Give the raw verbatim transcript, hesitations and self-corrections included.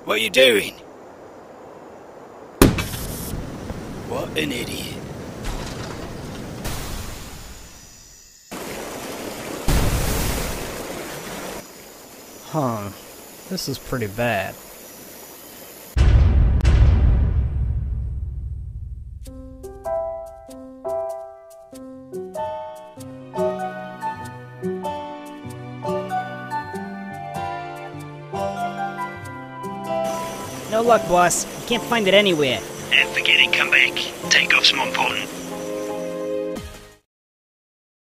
What are you doing? What an idiot. Huh. This is pretty bad. No luck, boss. Can't find it anywhere. And forget it, come back. Takeoff's more important.